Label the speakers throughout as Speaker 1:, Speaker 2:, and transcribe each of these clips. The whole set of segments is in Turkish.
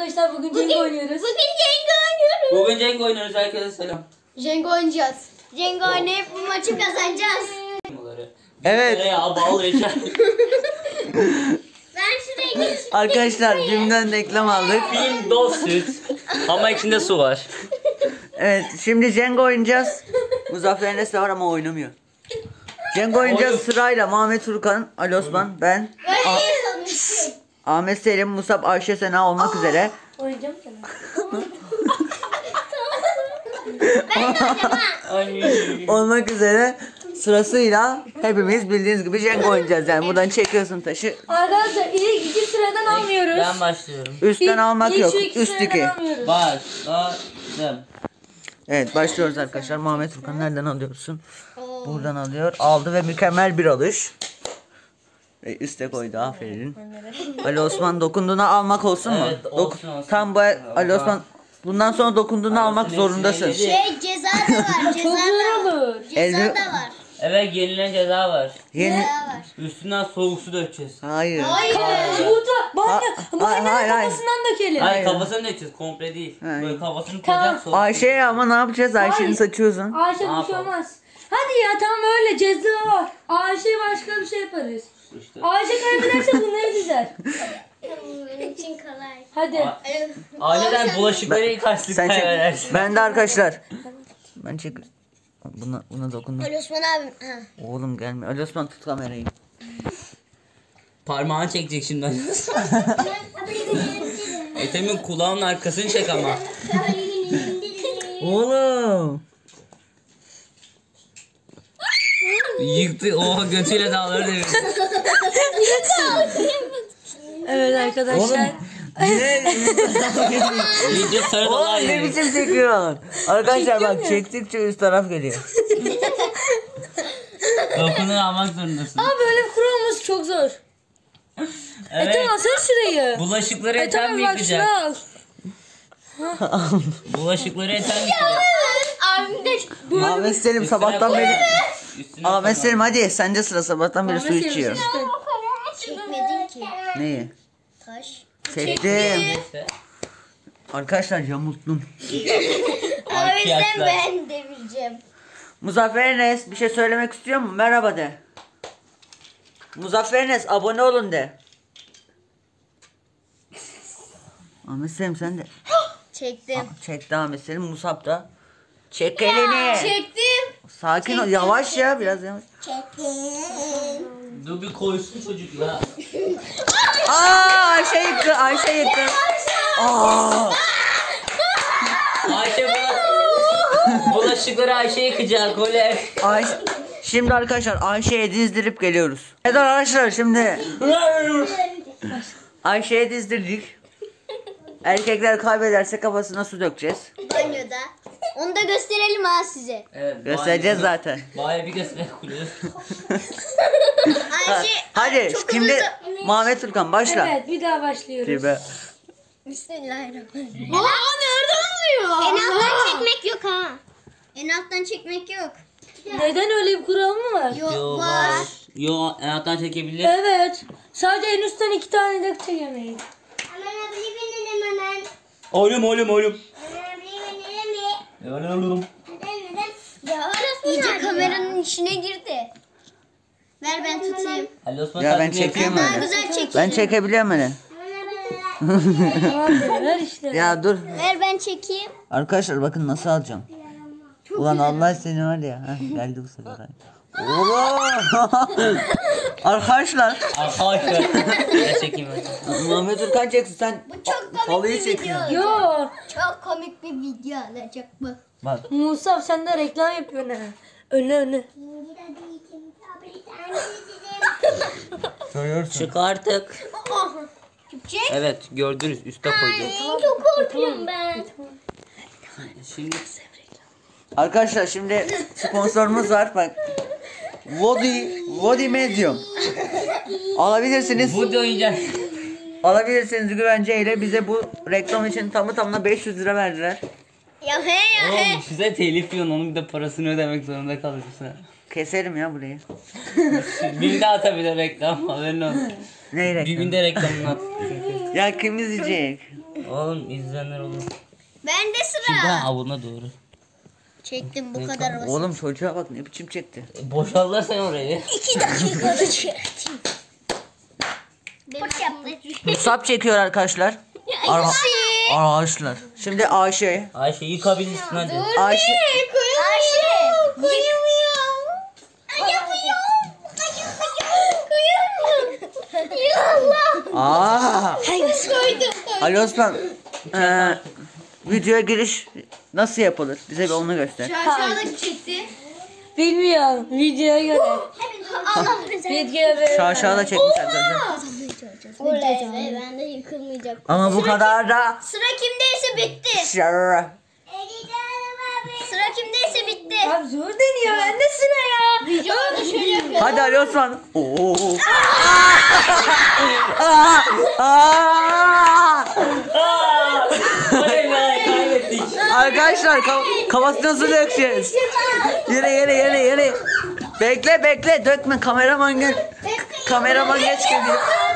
Speaker 1: arkadaşlar bugün Jenga oynuyoruz.
Speaker 2: Bugün Jenga oynuyoruz. Herkese selam.
Speaker 3: Jenga oynayacağız. Jenga oynayıp bu maçı kazanacağız.
Speaker 4: Evet.
Speaker 2: Ya bal yaşar.
Speaker 3: Ben şuraya geçeyim.
Speaker 4: Arkadaşlar BİM'den reklam aldık.
Speaker 2: Film doz süt. Ama içinde su var.
Speaker 4: Evet şimdi Jenga oynayacağız. Muzaffer Enes de var ama oynamıyor. Jenga oynayacağız sırayla. Muhammed Turkan, Ali Osman, ben, Ahmet Selim, Musab, Ayşe Sena olmak üzere.
Speaker 1: Oynayacağım sana.
Speaker 4: Olmak üzere sırasıyla hepimiz bildiğiniz gibi Jenga oynayacağız. Yani buradan çekiyorsun taşı.
Speaker 1: Arkadaşlar ilk iki sıradan almıyoruz.
Speaker 2: Ben başlıyorum.
Speaker 4: Üstten almak
Speaker 1: İlk
Speaker 4: yok.
Speaker 1: şu iki
Speaker 4: Üst
Speaker 1: sıradan
Speaker 4: iki.
Speaker 1: almıyoruz.
Speaker 2: Başladım.
Speaker 4: Evet başlıyoruz arkadaşlar. Muhammed Turkan nereden alıyorsun? Buradan alıyor. Aldı ve mükemmel bir alış. Ve üste koydu, aferin. Ali Osman dokunduğuna almak olsun mu?
Speaker 2: Evet, olsun.
Speaker 4: Tam bu Ali Osman bundan sonra dokunduğunu almak zorundasın.
Speaker 3: Ceza da var.
Speaker 1: Çok zor olur.
Speaker 3: Ceza da var.
Speaker 2: Evet, yenilen ceza var.
Speaker 4: Yeni...
Speaker 3: Ceza var.
Speaker 2: Üstünden soğuk su dökeceğiz.
Speaker 4: Hayır.
Speaker 1: Burada banyo
Speaker 4: hayır.
Speaker 1: kafasından dökelim.
Speaker 2: Hayır, kafasını dökeceğiz, komple değil.
Speaker 4: Hayır.
Speaker 2: Böyle kafasını
Speaker 1: Tamam.
Speaker 2: koyacağız soğuk su.
Speaker 4: Ayşe ama ne yapacağız? Ayşe'nin
Speaker 1: Hayır.
Speaker 4: saçı uzun.
Speaker 1: Ayşe bir şey
Speaker 2: yapalım?
Speaker 1: olmaz. Hadi ya tamam öyle ceza var. Ayşe başka bir şey yaparız.
Speaker 2: İşte.
Speaker 1: Ayşe kaybederse bunları dizer.
Speaker 3: Benim için kolay.
Speaker 1: Hadi.
Speaker 2: Aileden bulaşıkları yıkarsın
Speaker 4: Sen çek.
Speaker 2: kaybedersin.
Speaker 4: Ben de arkadaşlar. Ben çek. Buna dokundum.
Speaker 3: Ali Osman abi. Ha.
Speaker 4: Oğlum gelme. Ali Osman tut kamerayı.
Speaker 2: Parmağını çekecek şimdi. Ethem'in kulağının arkasını çek ama.
Speaker 4: Oğlum.
Speaker 2: Yıktı. Oha, götüyle dağları devirdi.
Speaker 1: Evet arkadaşlar.
Speaker 2: İyice sarı
Speaker 4: Oğlum
Speaker 2: dolar
Speaker 4: ne
Speaker 2: yedi.
Speaker 4: biçim çekiyor? Arkadaşlar bak çektikçe üst taraf geliyor.
Speaker 2: Dokunur almak zorundasın.
Speaker 1: Ama böyle bir kurulması çok zor.
Speaker 2: Evet.
Speaker 1: Ethem alsana şurayı.
Speaker 2: Bulaşıkları Ethem
Speaker 1: Ethem
Speaker 2: mi
Speaker 1: bak şunu
Speaker 2: yıkayacak?
Speaker 1: al.
Speaker 2: Bulaşıkları Ethem yıkayacak.
Speaker 3: Abim de
Speaker 4: Ahmet Selim sabahtan beri.
Speaker 2: Üstüne
Speaker 4: Ahmet
Speaker 2: koy.
Speaker 4: Selim hadi sence sıra sabahtan beri su
Speaker 1: Ahmet
Speaker 4: içiyor.
Speaker 1: Selim işte.
Speaker 3: çekmedin ki.
Speaker 4: Neyi?
Speaker 3: Taş.
Speaker 4: Çektim.
Speaker 2: Neyse.
Speaker 4: Arkadaşlar yamulttum.
Speaker 3: O yüzden
Speaker 2: Arkadaşlar.
Speaker 3: ben devireceğim.
Speaker 4: Muzaffer Enes bir şey söylemek istiyor mu? Merhaba de. Muzaffer Enes abone olun de. Ahmet Selim sen de.
Speaker 3: Çektim.
Speaker 4: Çekti Ahmet Selim. Musab da. Çek elini.
Speaker 3: Çektim.
Speaker 4: Sakin ol. Yavaş ya biraz yavaş.
Speaker 3: Çektim.
Speaker 2: Dur bir koysun çocuk ya.
Speaker 4: Ayşe yıktı. Ayşe yıktı. Aa.
Speaker 2: Ayşe bulaşıkları Ayşe yıkacak. Oley.
Speaker 4: Ayşe. Şimdi arkadaşlar Ayşe'ye dizdirip geliyoruz. Evet arkadaşlar şimdi Ayşe'ye dizdirdik. Erkekler kaybederse kafasına su dökeceğiz.
Speaker 3: Banyoda. Onu da gösterelim ha size.
Speaker 2: Evet,
Speaker 4: Göstereceğiz zaten.
Speaker 2: Baya bir göster kuruyoruz.
Speaker 3: Ayşe.
Speaker 4: Hadi
Speaker 3: çok
Speaker 4: şimdi
Speaker 3: hızlı.
Speaker 4: Muhammed Turkan başla.
Speaker 1: Evet bir daha başlıyoruz.
Speaker 4: Bir be.
Speaker 3: Bismillahirrahmanirrahim. nereden oluyor? En alttan çekmek yok ha. En alttan çekmek yok.
Speaker 1: Neden öyle bir kural mı var?
Speaker 3: Yok var.
Speaker 2: Yo, en alttan çekebilir.
Speaker 1: Evet. Sadece en üstten 2 tane de çekemeyiz.
Speaker 2: Oğlum.
Speaker 3: Oğlum. Ya iyice kameranın içine girdi. Ver ben tutayım.
Speaker 2: Ali Osman
Speaker 4: Ya ben
Speaker 2: taklidi yapıyor
Speaker 4: çekeyim
Speaker 2: mu?
Speaker 3: Daha
Speaker 4: öyle.
Speaker 3: güzel çekeyim.
Speaker 4: Ben çekebiliyorum öyle.
Speaker 1: Tamam ver işte.
Speaker 4: Ya dur.
Speaker 3: Ver ben çekeyim.
Speaker 4: Arkadaşlar bakın nasıl alacağım. Ulan Allah seni var ya. Heh, geldi bu sefer. Oğlum. Arkadaşlar.
Speaker 2: Arkadaşlar. Ben çekeyim hadi.
Speaker 4: Muhammed Turkan çeksin sen.
Speaker 3: Bu çok komik
Speaker 4: Halıyı
Speaker 3: bir video
Speaker 4: çekiyor.
Speaker 3: olacak.
Speaker 1: Yo.
Speaker 3: Çok komik bir video olacak bu.
Speaker 4: Bak.
Speaker 1: Musa sen de reklam yapıyorsun ha. Öne.
Speaker 4: Görüyorsun.
Speaker 2: Çık artık.
Speaker 3: Çek.
Speaker 2: Evet, gördünüz, üste koydum.
Speaker 3: Çok korkuyorum ben.
Speaker 2: Şimdi
Speaker 4: Arkadaşlar şimdi sponsorumuz var bak. Vodi Medium. Alabilirsiniz.
Speaker 2: bu da oyuncak.
Speaker 4: Alabilirsiniz güvenceyle bize bu reklam için tamı tamına 500 lira verdiler.
Speaker 3: Ya he ya he.
Speaker 2: Oğlum size telif yiyorsun, onun bir de parasını ödemek zorunda kalırsın.
Speaker 4: Keserim ya burayı.
Speaker 2: Bir daha tabii de reklam, haberin olsun.
Speaker 4: Ne
Speaker 2: Bir
Speaker 4: reklam?
Speaker 2: günde reklamını at.
Speaker 4: Ya kim izleyecek?
Speaker 2: Oğlum izleyenler olur.
Speaker 3: Bende
Speaker 2: Şimdi
Speaker 3: sıra.
Speaker 2: avuna doğru.
Speaker 3: Çektim bu kadar basit.
Speaker 4: Oğlum çocuğa bak ne biçim çekti.
Speaker 2: Boşallar sen orayı.
Speaker 3: 2 dakikada çektim. Boş yaptı.
Speaker 4: Musab çekiyor arkadaşlar. Arkadaşlar. Şimdi Ayşe.
Speaker 2: Ayşe yıkabilirsin hadi.
Speaker 4: Ayşe.
Speaker 3: Ayşe. Koyamıyorum. Koyamıyorum. Ya Allah. Koydum.
Speaker 4: Ali Osman. Videoya giriş nasıl yapılır? Bize bir onu göster.
Speaker 3: Aşağıdaki çekti.
Speaker 1: Bilmiyorum. Videoya göre.
Speaker 3: Allah
Speaker 1: Videoya göre.
Speaker 4: Şaşalı çekmiş arkadaşlar.
Speaker 3: Oley. Ben de yıkılmayacak.
Speaker 4: Ama bu kadar da.
Speaker 3: Sıra kimdeyse bitti.
Speaker 4: Şarra.
Speaker 3: Sıra kimdeyse bitti.
Speaker 1: Abi zor deniyor. Bende sıra ya.
Speaker 3: Videoda şöyle yapıyorum.
Speaker 4: Hadi Ali Osman. Oo.
Speaker 2: Oley be kaybettik.
Speaker 4: Arkadaşlar kafasına su dökeceğiz. Yere. Bekle dökme kameraman gel. Kameraman geç geliyor.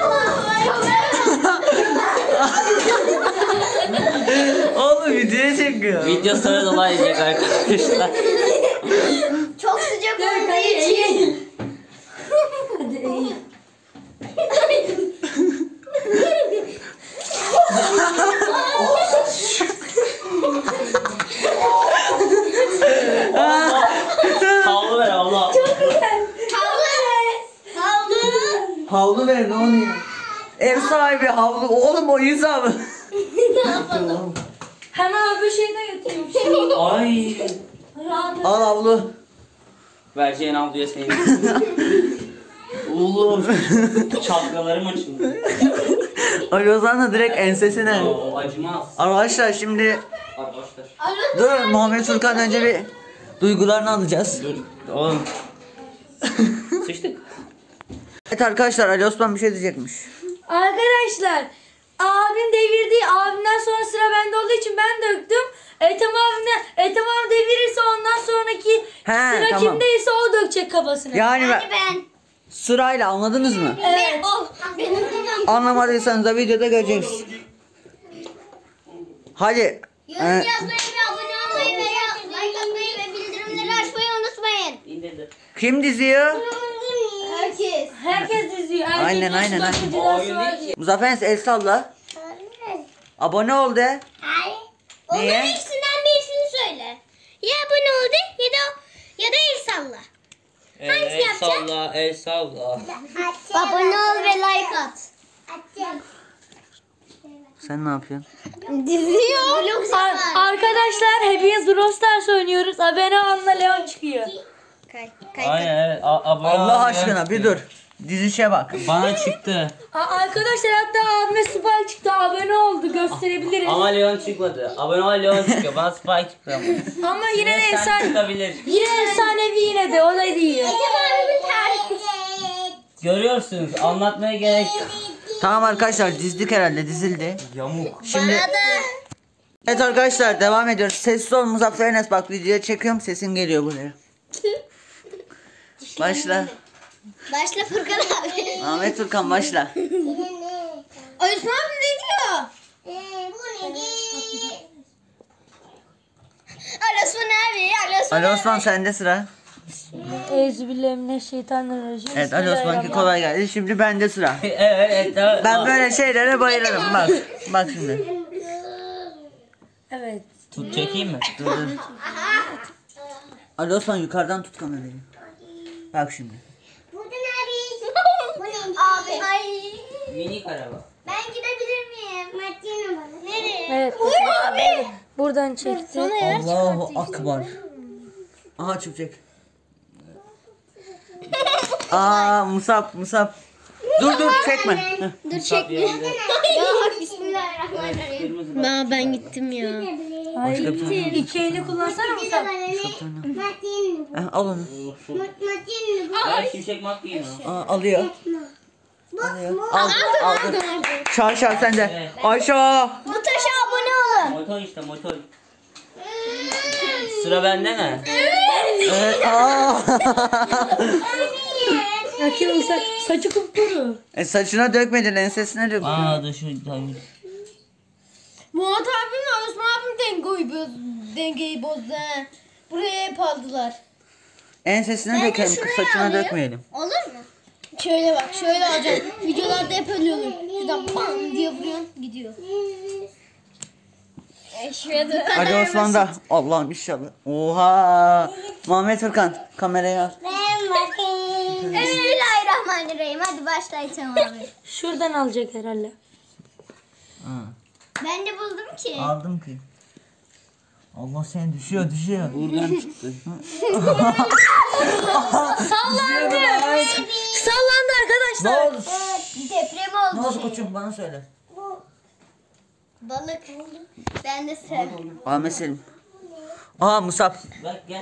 Speaker 4: Oğlum video çekiyor.
Speaker 2: Video sonra dolayacak arkadaşlar.
Speaker 3: Çok sıcak olduğu için.
Speaker 2: Havlu ver havlu.
Speaker 4: Havlu ver ne oluyor? Ev sahibi havlu. Oğlum o yüz abi.
Speaker 1: Hemen öbür şeyden götürüyorum.
Speaker 2: Ay.
Speaker 1: Rahat.
Speaker 4: Al havlu.
Speaker 2: Vereceğin havluya seni. Oğlum. Çapkalarım açıldı.
Speaker 4: Ali Ozan da direkt ensesine.
Speaker 2: O acımaz.
Speaker 4: Arkadaşlar şimdi
Speaker 2: Arkadaşlar.
Speaker 4: dur Muhammed Furkan önce bir duygularını alacağız.
Speaker 2: Dur. Oğlum. Sıçtık.
Speaker 4: Evet arkadaşlar Ali Osman bir şey diyecekmiş.
Speaker 1: Arkadaşlar abim devirdi. Abimden sonra sıra bende olduğu için ben döktüm. Ethem abi devirirse ondan sonraki
Speaker 4: He,
Speaker 1: sıra
Speaker 4: tamam.
Speaker 1: kimdeyse o dökecek kafasına.
Speaker 4: Yani
Speaker 3: Ben.
Speaker 4: sırayla anladınız mı?
Speaker 1: Evet.
Speaker 3: Benim kafam.
Speaker 4: Anlamadıysanız da videoda göreceksiniz. Hadi.
Speaker 3: Yorum yazmayı ve abone olmayı ve like atmayı ve bildirimleri açmayı unutmayın.
Speaker 2: İndirdim.
Speaker 4: Kim diziyor?
Speaker 3: Herkes.
Speaker 1: Herkes izliyor.
Speaker 4: Aynen, aynen.
Speaker 2: Oyun değil ki.
Speaker 4: Muzaffer Enes el salla. Abone ol de.
Speaker 3: Hayır.
Speaker 4: Niye?
Speaker 3: Onların ikisinden birisini söyle. Ya abone ol de ya da el salla. Hangisi
Speaker 2: El
Speaker 3: yapacak?
Speaker 2: salla, el salla.
Speaker 3: Abone ol ve like at.
Speaker 4: Sen ne yapıyorsun?
Speaker 3: Diziyor. Vlog
Speaker 1: Arkadaşlar hepimiz Brawl Stars oynuyoruz. Abone olma Leon çıkıyor.
Speaker 2: Aynen evet. Abone
Speaker 4: Allah
Speaker 2: ol,
Speaker 4: aşkına
Speaker 2: çıktı.
Speaker 4: bir dur. Dizişe bak.
Speaker 2: Bana çıktı.
Speaker 1: Arkadaşlar hatta abime Spike çıktı. Abone oldu. Gösterebiliriz.
Speaker 2: Ama Leon çıkmadı. Abone ol Leon çıkıyor. Bana Spike çıktı ama.
Speaker 1: Ama yine de
Speaker 2: Sen
Speaker 1: efsane.
Speaker 2: çıkabilir.
Speaker 1: Yine efsanevi yine de. O da değil.
Speaker 2: Görüyorsunuz. Anlatmaya gerek yok.
Speaker 4: Tamam arkadaşlar dizdik herhalde dizildi.
Speaker 2: Yamuk.
Speaker 4: Şimdi evet arkadaşlar devam ediyoruz. Sessiz ol Muzaffer Enes bak videoya çekiyorum sesin geliyor buraya. Başla.
Speaker 3: Başla Furkan abi.
Speaker 4: Ahmet Furkan başla.
Speaker 3: Osman abi ne diyor? Ali Osman abi.
Speaker 4: Ali Osman sende sıra.
Speaker 1: Euzubillahimineşşeytanirracim.
Speaker 4: Evet Ali Osman'ki kolay geldi. Şimdi bende sıra.
Speaker 2: Evet.
Speaker 4: Ben böyle şeylere bayılırım bak. Bak şimdi.
Speaker 1: Evet.
Speaker 2: Tut çekeyim mi?
Speaker 4: Dur dur. Ali Osman yukarıdan tut kamerayı. Bak şimdi.
Speaker 3: Abi. Ay.
Speaker 2: Minik araba.
Speaker 3: Ben gidebilir miyim? Nereye?
Speaker 1: Evet.
Speaker 3: Abi.
Speaker 1: Buradan çekti.
Speaker 4: Allahu akbar. Aha çıkacak. Aa Musab. Dur çekme. Heh.
Speaker 3: Dur çekme.
Speaker 2: Yandı.
Speaker 3: Ya bismillahirrahmanirrahim.
Speaker 2: Kırmızı.
Speaker 3: Ben gittim ya.
Speaker 1: Hayır. İki eli kullansana mı sen?
Speaker 4: Heh, al onu.
Speaker 2: Ay şimşek McQueen o.
Speaker 4: Aa, alıyor. Aldı. Şaşa sen de. Ayşe.
Speaker 3: Bu taşa abone olun.
Speaker 2: Motor işte motor. Sıra bende mi?
Speaker 4: Evet. Aa.
Speaker 1: Akil saçı kupkuru.
Speaker 4: Saçına dökmedin ensesine dök.
Speaker 2: Aa dur şu
Speaker 3: Murat abimle Osman abim dengeyi bozdu. He. Buraya hep aldılar.
Speaker 4: Ensesine dökelim, saçına dökmeyelim.
Speaker 3: Olur mu? Şöyle bak, şöyle alacağım. Videolarda hep öyle oluyor. Şuradan bam diye vuruyorsun, gidiyor. Şurada.
Speaker 4: Hadi Osman da. Allah'ım inşallah. Oha. Muhammed Furkan kameraya al.
Speaker 3: Ben bakayım. Bismillahirrahmanirrahim. Hadi başlayalım abi.
Speaker 1: Şuradan alacak herhalde.
Speaker 3: Ben de buldum ki.
Speaker 4: Aldım ki. Allah sen düşüyor.
Speaker 2: Buradan çıktı.
Speaker 1: Sallandı. Sallandı arkadaşlar.
Speaker 4: Ne oldu?
Speaker 3: Deprem
Speaker 4: Ne
Speaker 3: oldu.
Speaker 4: oldu koçum bana söyle.
Speaker 3: Balık. Ben de sev.
Speaker 4: Ahmet Selim. Aa Musab.
Speaker 2: Bak gel.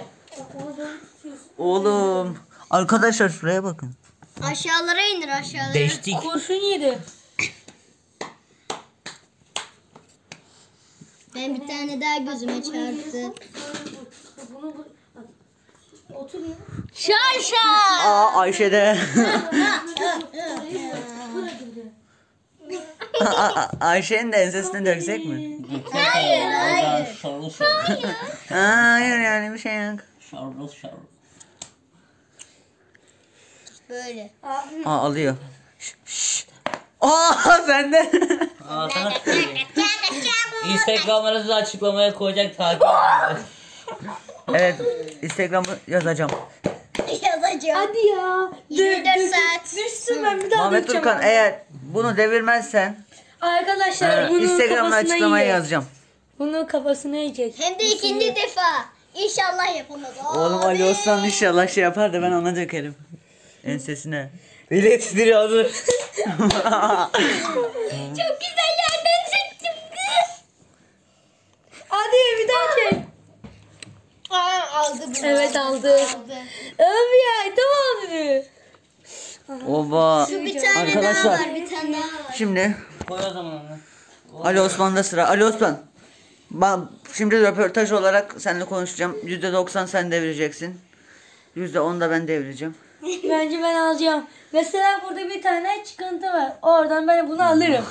Speaker 4: Oğlum. Arkadaşlar şuraya bakın.
Speaker 3: Aşağılara indir aşağılara.
Speaker 2: Değiştik.
Speaker 1: Kurşun yedi.
Speaker 3: Ben bir tane daha gözüme çarptı. Şaşa.
Speaker 4: Aa Ayşe de. Ayşe'nin de ensesine döksek mi?
Speaker 2: Hayır. Şarıl şarıl.
Speaker 4: Hayır yani bir şey yok.
Speaker 2: Şarıl şarıl.
Speaker 3: Böyle.
Speaker 4: Aa alıyor. Şşş. Aa sen de.
Speaker 2: Aa sana söyleyeyim. Instagram'larınızı açıklamaya koyacak takip edin.
Speaker 4: Evet Instagram'ı yazacağım.
Speaker 3: Yazacağım.
Speaker 1: Hadi ya.
Speaker 3: 24 saat.
Speaker 1: Düşsün ben bir daha
Speaker 4: Muhammed
Speaker 1: dökeceğim.
Speaker 4: Turkan eğer bunu devirmezsen
Speaker 1: Arkadaşlar bunun
Speaker 4: Instagram'da
Speaker 1: kafasına
Speaker 4: açıklamaya
Speaker 1: yiyecek.
Speaker 4: yazacağım.
Speaker 1: Bunun kafasına yiyecek.
Speaker 3: Hem de ikinci defa. İnşallah yapamaz.
Speaker 4: Oğlum Ali Osman inşallah şey yapar da ben ona dökerim. Ensesine. Bile titriyor hazır.
Speaker 3: Çok güzel yerden çektim kız.
Speaker 1: Hadi bir daha çek.
Speaker 3: Aldı bunu.
Speaker 1: Evet aldı. Öv ya tamam abi.
Speaker 4: Oba.
Speaker 3: Bir tane
Speaker 4: Arkadaşlar.
Speaker 3: daha var. Bir tane daha var.
Speaker 4: Şimdi
Speaker 2: Koy o zaman onu.
Speaker 4: Ali Osman'da sıra. Ali Osman. Ben şimdi röportaj olarak seninle konuşacağım. %90 sen devireceksin. %10 da ben devireceğim.
Speaker 1: Bence ben alacağım. Mesela burada bir tane çıkıntı var. Oradan ben bunu alırım.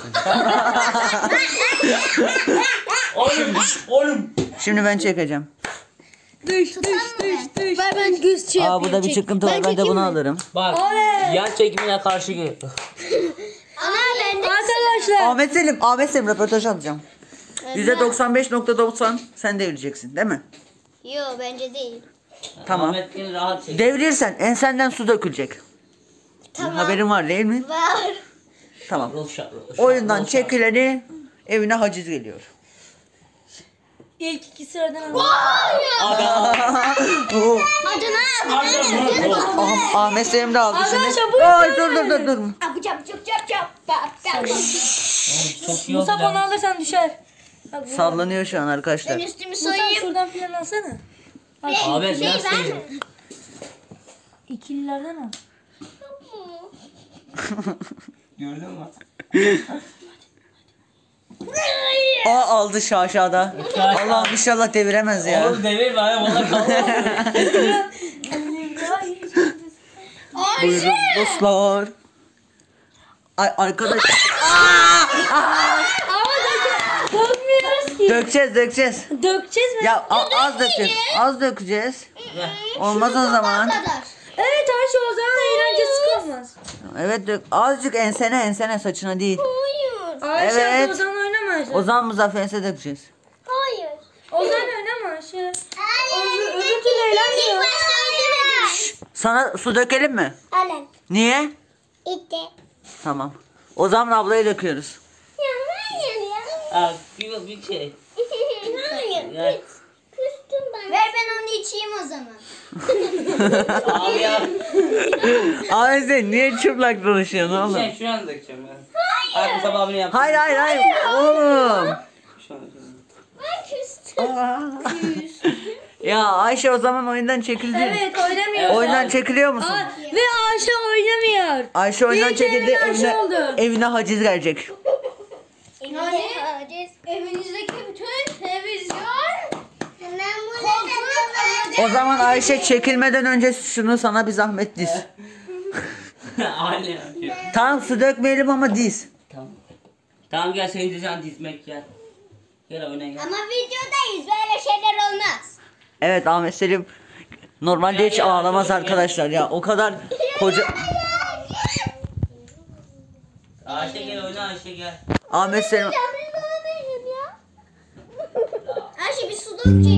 Speaker 2: Oğlum.
Speaker 4: Şimdi ben çekeceğim.
Speaker 1: Düş. Ben göz şey
Speaker 4: Aa burada bir çıkıntı var. Ben de bunu alırım.
Speaker 2: Bak.
Speaker 1: Oley.
Speaker 2: Yan çekimine karşı gel.
Speaker 3: Ana ben de
Speaker 1: Arkadaşlar.
Speaker 4: Ahmet Selim röportaj alacağım. %95.90 sen devireceksin değil mi?
Speaker 3: Yo bence değil.
Speaker 4: Tamam.
Speaker 2: Ahmet gel rahat çek.
Speaker 4: Devirirsen ensenden su dökülecek.
Speaker 3: Tamam.
Speaker 4: Haberin var değil mi?
Speaker 3: Var.
Speaker 4: Tamam.
Speaker 2: Şarıl şarıl.
Speaker 4: Oyundan
Speaker 2: Şarıl
Speaker 4: çekileni evine haciz geliyor.
Speaker 1: İlk iki sıradan aldım.
Speaker 4: Oo.
Speaker 3: Hadi ne?
Speaker 4: Ahmet Selim de aldı şimdi.
Speaker 1: Arkadaşlar, bu
Speaker 4: Ay
Speaker 1: yüzden
Speaker 4: dur.
Speaker 2: Çok iyi oldu.
Speaker 1: Musab onu alırsan düşer. Bak, bu-
Speaker 4: Sallanıyor şu an
Speaker 3: Ben
Speaker 4: arkadaşlar.
Speaker 3: üstümü
Speaker 1: Musab
Speaker 3: soyayım.
Speaker 1: şuradan filan alsana.
Speaker 2: Ahmet biraz seviyor.
Speaker 1: İkililerden al.
Speaker 2: Gördün mü?
Speaker 4: Aa aldı şaşada. Allah'ım inşallah deviremez ya.
Speaker 2: Oğlum devirme ha valla kalmaz.
Speaker 4: Buyurun dostlar. Ay arkadaş.
Speaker 1: Dökmüyoruz ki.
Speaker 4: Dökeceğiz.
Speaker 1: Dökeceğiz mi?
Speaker 4: Ya az dökeceğiz. Az dökeceğiz. Olmaz o zaman.
Speaker 1: Evet Ayşe o zaman eğlencesi kalmaz.
Speaker 4: Evet dök. Azıcık ensene saçına değil.
Speaker 3: Hayır.
Speaker 1: Ayşe
Speaker 4: Evet.
Speaker 1: o zaman oynama Ayşe.
Speaker 4: O zaman Muzaffer'e dökeceğiz.
Speaker 3: Hayır.
Speaker 1: O zaman oynama Ayşe.
Speaker 3: Hayır.
Speaker 1: Öbür türlü eğlenmiyor.
Speaker 3: İlk başta ödemedim.
Speaker 4: Sana su dökelim mi?
Speaker 3: Alın.
Speaker 4: Niye?
Speaker 3: İtti.
Speaker 4: Tamam. O zaman ablaya döküyoruz.
Speaker 3: Ya hayır ya.
Speaker 2: Ha, bir şey.
Speaker 3: Hayır.
Speaker 2: Ya.
Speaker 3: Küstüm ben. Ver ben onu içeyim o zaman.
Speaker 2: Abi ya.
Speaker 4: Abi sen niye çıplak dolaşıyorsun oğlum?
Speaker 2: Şey şu an dökeceğim ben. Hayır. Mustafa abini yap.
Speaker 4: Hayır. Oğlum.
Speaker 2: Şu an.
Speaker 3: Ben küstüm.
Speaker 4: Ya Ayşe o zaman oyundan çekildi.
Speaker 1: Evet oynamıyor.
Speaker 4: Oyundan çekiliyor musun?
Speaker 1: Ve Ayşe oynamıyor.
Speaker 4: Ayşe oyundan
Speaker 1: İyice
Speaker 4: çekildi.
Speaker 1: Ayşe
Speaker 4: Evine,
Speaker 1: oldu.
Speaker 4: evine haciz gelecek.
Speaker 3: Evinizdeki bütün televizyon.
Speaker 4: O zaman Ayşe çekilmeden önce şunu sana bir zahmet diz.
Speaker 2: Aynen. yapıyor.
Speaker 4: Tamam su dökmeyelim ama diz.
Speaker 2: Tamam. Tamam gel senin dizden dizmek gel.
Speaker 3: Koltuk.
Speaker 2: Tamam. Tamam gel. Tamam gel senin dizmen dizmek gel.
Speaker 3: Hayır.
Speaker 2: Gel oyuna gel.
Speaker 3: Ama videodayız, böyle şeyler olmaz.
Speaker 4: Evet Ahmet Selim normalde hiç ağlamaz arkadaşlar ya. O kadar koca...
Speaker 2: Ayşe gel oyna Ayşe gel.
Speaker 4: Ahmet Selim...
Speaker 3: Ayşe bir su dökecek.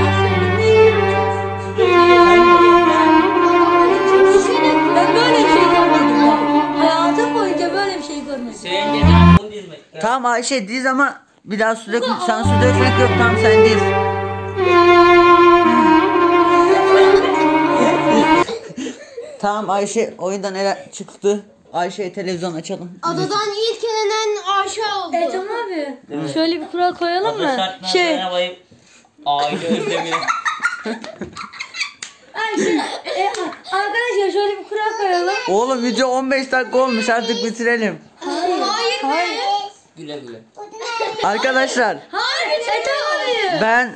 Speaker 1: Ben böyle bir şey görmedim ya. Hayatım boyunca böyle bir şey görmedim.
Speaker 2: Senin dediğin bunu dizmek. Gel.
Speaker 4: Tamam Ayşe diz ama bir daha su dökmek, sen su dökmek yok, tamam sen diz. Tamam Ayşe oyundan ele çıktı. Ayşe'ye televizyon açalım.
Speaker 3: Adadan ilk elenen Ayşe oldu.
Speaker 1: Ethem abi. Şöyle bir kural koyalım
Speaker 2: Abla
Speaker 1: mı?
Speaker 2: şartına
Speaker 1: Şey.
Speaker 2: dayanamayıp aile özlemi.
Speaker 1: Arkadaşlar şöyle bir kural koyalım.
Speaker 4: Oğlum video 15 dakika olmuş, artık bitirelim.
Speaker 1: Hayır.
Speaker 2: Güle güle.
Speaker 4: Arkadaşlar
Speaker 1: Hayır. Ethem abi.
Speaker 4: ben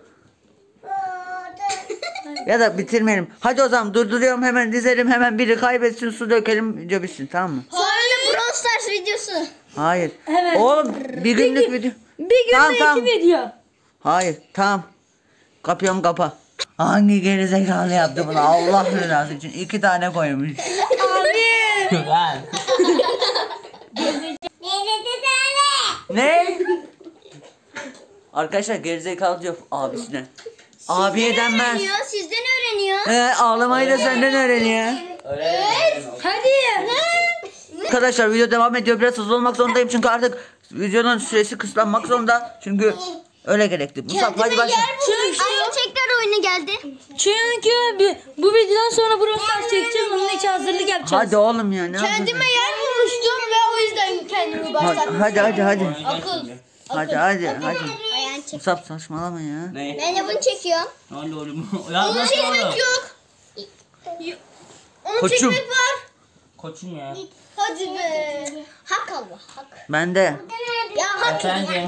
Speaker 4: ya da bitirmeyelim. Hadi o zaman durduruyorum, hemen dizelim, hemen biri kaybetsin, su dökelim, video bitsin, tamam mı?
Speaker 3: Sonra Brawl Stars videosu.
Speaker 4: Hayır.
Speaker 1: Evet.
Speaker 4: Oğlum bir günlük video.
Speaker 1: Bir günde
Speaker 4: Tamam,
Speaker 1: iki
Speaker 4: tamam.
Speaker 1: video.
Speaker 4: Hayır tamam. Kapıyorum kapa. Hangi gerizekalı yaptı bunu Allah rızası için? 2 tane koymuş.
Speaker 1: Abi.
Speaker 2: Ben.
Speaker 4: Ne? Arkadaşlar gerizekalı diyor abisine. Abiye denmez.
Speaker 3: Öğreniyor, sizden öğreniyor.
Speaker 4: Ağlamayı da senden öğreniyor.
Speaker 2: Öyle.
Speaker 1: Hadi.
Speaker 4: Arkadaşlar video devam ediyor. Biraz hızlı olmak zorundayım çünkü artık videonun süresi kısıtlanmak zorunda. Çünkü öyle gerekti. Musab hadi başla.
Speaker 3: Ayşe tekrar oyuna geldi.
Speaker 1: Çünkü bu videodan sonra Brawl Stars çekeceğiz. Onun için hazırlık yapacağız.
Speaker 4: Hadi oğlum ya ne
Speaker 3: Kendime yer bulmuştum ve o yüzden kendimi başlattım.
Speaker 4: Hadi.
Speaker 3: Akıl.
Speaker 4: Hadi.
Speaker 3: Ayağını çek.
Speaker 4: Musab saçmalama ya.
Speaker 2: Ne?
Speaker 3: Ben de bunu çekiyorum.
Speaker 2: Ne oldu oğlum? Ya
Speaker 3: Onu
Speaker 2: nasıl
Speaker 3: çekmek
Speaker 2: oldu?
Speaker 3: yok. Onu
Speaker 4: Koçum.
Speaker 3: çekmek var.
Speaker 2: Koçum ya.
Speaker 3: Hadi be. Hak Allah. Hak.
Speaker 4: Ben de.
Speaker 3: Ya hak.
Speaker 2: Efendim.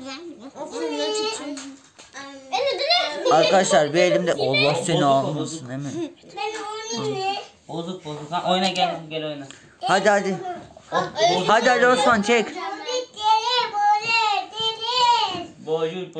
Speaker 4: Arkadaşlar bir elimde Allah seni almasın değil mi?
Speaker 2: Bozuk. Ha, oyna gel oyna.
Speaker 4: Hadi. Hadi Osman çek.
Speaker 2: Bocuç.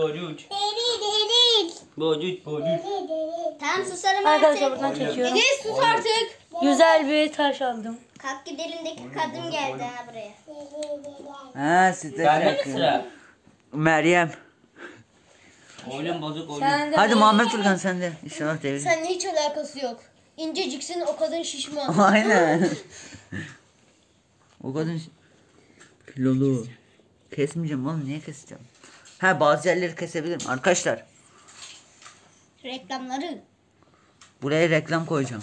Speaker 3: Tamam susarım
Speaker 1: Arkadaşlar
Speaker 3: artık.
Speaker 1: buradan çekiyorum.
Speaker 3: Enes sus artık.
Speaker 1: Güzel bir taş aldım.
Speaker 3: Kalk gidelindeki kadın geldi ha buraya.
Speaker 4: Ha sizde
Speaker 2: Bende mi
Speaker 4: şarkı.
Speaker 2: sıra?
Speaker 4: Meryem.
Speaker 2: Oyun bozuk oyun.
Speaker 1: Sen de
Speaker 4: Hadi Muhammed Furkan sen de. İnşallah devir.
Speaker 3: Seninle hiç alakası yok. İnceciksin, o kadın şişman.
Speaker 4: Aynen. O kadın kilolu. Kesmeyeceğim oğlum, niye keseceğim? Ha bazı yerleri kesebilirim arkadaşlar.
Speaker 3: Reklamları.
Speaker 4: Buraya reklam koyacağım.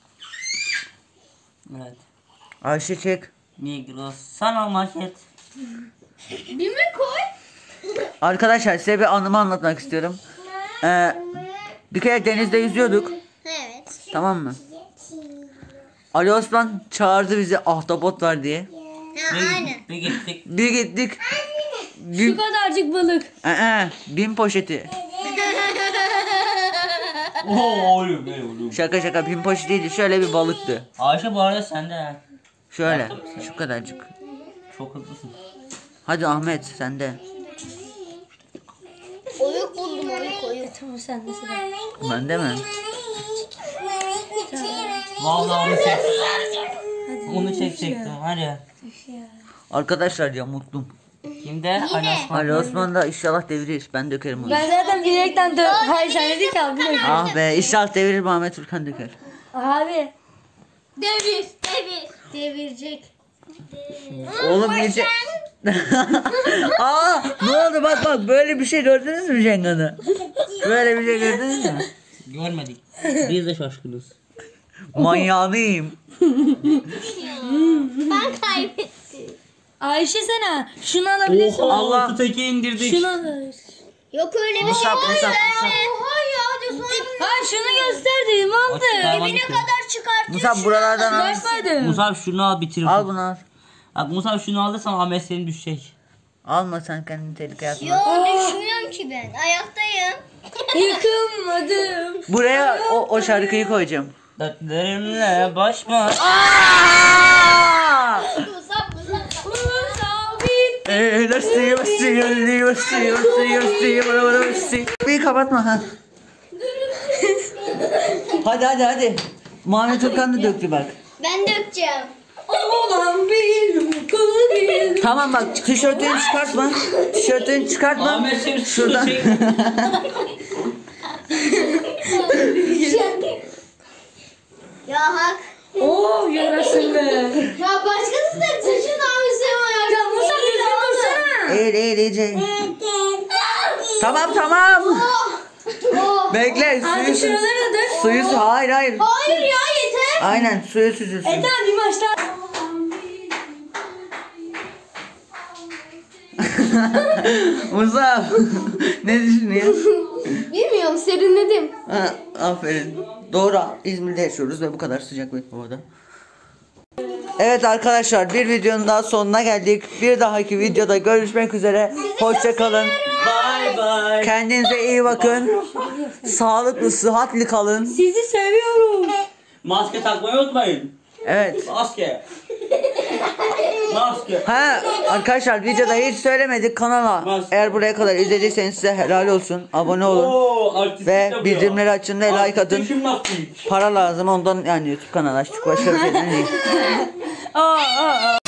Speaker 2: Evet.
Speaker 4: Ayşe çek.
Speaker 2: Migros. Sana market.
Speaker 3: Bir mi koy?
Speaker 4: Arkadaşlar size bir anımı anlatmak istiyorum. Bir kere denizde yüzüyorduk.
Speaker 3: Evet.
Speaker 4: Tamam mı? Ali Osman çağırdı bizi ahtapot var diye.
Speaker 3: Ha, aynen.
Speaker 2: Bir gittik.
Speaker 4: Bir gittik.
Speaker 1: şu kadarcık balık.
Speaker 4: 1000 poşeti.
Speaker 2: Oğlum.
Speaker 4: Şaka 1000 poşeti değildi, şöyle bir balıktı.
Speaker 2: Ayşe bu arada sende ha.
Speaker 4: Şöyle şu kadarcık.
Speaker 2: Çok hızlısın.
Speaker 4: Hadi Ahmet sen de.
Speaker 3: Oyuk buldum, oyuk.
Speaker 1: Tamam sen de sıra.
Speaker 4: Ben de mi?
Speaker 2: Vallahi onu çek. Onu çekecektim var ya.
Speaker 4: Arkadaşlar ya mutluyum.
Speaker 2: Kimde? Ali Osman.
Speaker 4: Ali Osman da inşallah devirir. Ben dökerim onu.
Speaker 1: Ben zaten bilerekten hayır sen dedik ya. Bilek.
Speaker 4: Ah be inşallah devirir, Muhammed Furkan döker.
Speaker 1: Abi.
Speaker 3: Devir. Devirecek.
Speaker 4: Oğlum iyice... Aa ne oldu bak böyle bir şey gördünüz mü Jengan'ı? Böyle bir şey gördünüz mü?
Speaker 2: Görmedik. Biz de şaşkınız.
Speaker 4: Manyağıyım.
Speaker 3: Ben kaybettim.
Speaker 1: Ayşe sana şunu alabilirsin.
Speaker 4: Allah.
Speaker 2: altı teke indirdik.
Speaker 1: Şunu alabilirsin.
Speaker 3: Yok öyle bir şey.
Speaker 4: Musab.
Speaker 3: Oha ya.
Speaker 1: Ha şunu gösterdim aldı.
Speaker 2: Dibine
Speaker 3: kadar çıkartıyor.
Speaker 4: Musab buralardan al.
Speaker 1: Çıkartmadım.
Speaker 2: Musab şunu al bitir.
Speaker 4: Al bunu al.
Speaker 2: Bak Musab şunu alırsan Ahmet senin düşecek.
Speaker 4: Alma sen kendini tehlikeye atma.
Speaker 3: Yo düşmüyorum ki ben. Ayaktayım.
Speaker 1: Yıkılmadım.
Speaker 4: Buraya o şarkıyı koyacağım.
Speaker 2: Dertlerimle baş başa.
Speaker 3: Musab.
Speaker 1: Musab bitti.
Speaker 4: Bir kapatma ha. Hadi. Muhammed Türkan da döktü bak.
Speaker 3: Ben dökeceğim.
Speaker 1: Olan bir kolu bir.
Speaker 4: Tamam bak tişörtünü çıkartma. Tişörtünü çıkartma.
Speaker 2: Ahmet Sır
Speaker 4: Şuradan.
Speaker 3: Ya hak.
Speaker 1: Oo yarasın be.
Speaker 3: Ya başkası da saçın abisi var.
Speaker 1: Ya Musa düzgün dursana.
Speaker 4: Eğil iyice. Tamam. Bekle
Speaker 1: Abi
Speaker 4: suyu.
Speaker 1: şuralara dök.
Speaker 4: Hayır.
Speaker 3: Hayır ya yeter.
Speaker 4: Aynen suyu süzülsün.
Speaker 1: Tamam bir başla.
Speaker 4: Musa ne düşünüyorsun?
Speaker 3: Bilmiyorum serinledim.
Speaker 4: Ha, aferin. Doğru. İzmir'de yaşıyoruz ve bu kadar sıcak bir havada. Evet arkadaşlar bir videonun daha sonuna geldik. Bir dahaki videoda görüşmek üzere. Hoşça kalın.
Speaker 2: Bye bye.
Speaker 4: Kendinize iyi bakın. Sağlıklı, sıhhatli kalın.
Speaker 1: Sizi seviyorum.
Speaker 2: Maske takmayı unutmayın.
Speaker 4: Evet.
Speaker 2: Maske.
Speaker 4: Ha arkadaşlar videoda hiç söylemedik kanala. Eğer buraya kadar izlediyseniz size helal olsun. Abone olun.
Speaker 2: Oo, artistlik
Speaker 4: Ve
Speaker 2: yapıyor.
Speaker 4: bildirimleri açın ve like atın.
Speaker 2: Artistlik, jimnastik.
Speaker 4: Para lazım ondan yani YouTube kanalı açtık başka bir şey değil.
Speaker 1: Aa.